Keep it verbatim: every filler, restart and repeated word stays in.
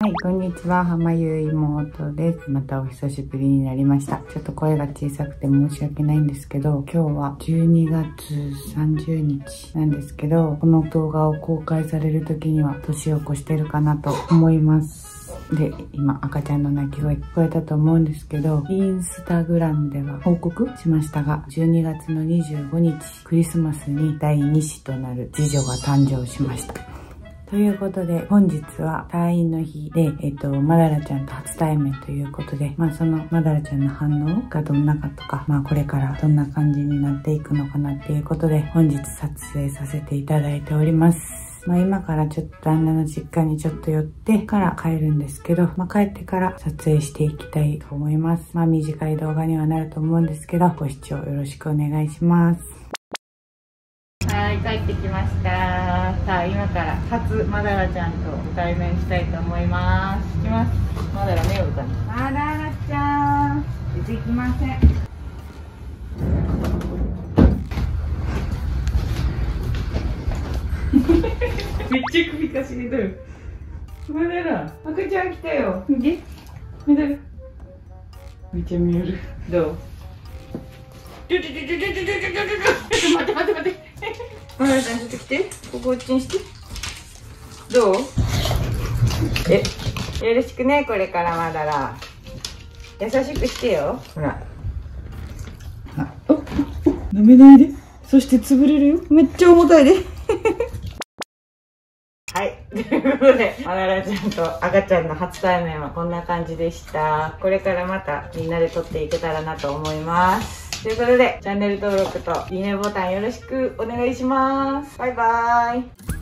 はい、こんにちは。浜ゆ妹です。またお久しぶりになりました。ちょっと声が小さくて申し訳ないんですけど、今日はじゅうにがつさんじゅうにちなんですけど、この動画を公開される時には年を越してるかなと思います。で、今赤ちゃんの泣き声聞こえたと思うんですけど、インスタグラムでは報告しましたが、じゅうにがつのにじゅうごにち、クリスマスにだいに子となる次女が誕生しました。ということで、本日は退院の日で、えっと、マダラちゃんと初対面ということで、まあそのマダラちゃんの反応がどんなかとか、まあこれからどんな感じになっていくのかなっていうことで、本日撮影させていただいております。まあ今からちょっと旦那の実家にちょっと寄ってから帰るんですけど、まあ帰ってから撮影していきたいと思います。まあ短い動画にはなると思うんですけど、ご視聴よろしくお願いします。はい、帰ってきました。さあ、今から初マダラちゃんと対面したいと思います。行きます。マダラ寝ようかな。マダラちゃん、出てきません。めっちゃ首かしげとる。マダラ、赤ちゃん来たよ。見て。マダラ。めっちゃ見える。どう？ちょちょちょちょちょちょちょちょちょちょ待って待って待って。マダラちゃんちょっと来て。こここっちにして。どう？え、よろしくね、これからマダラ。優しくしてよ。ほら。あ、お、お、舐めないで。そして潰れるよ。めっちゃ重たいで。はい。ということで、マダラちゃんと赤ちゃんの初対面はこんな感じでした。これからまたみんなで撮っていけたらなと思います。ということで、チャンネル登録といいねボタンよろしくお願いします。バイバーイ。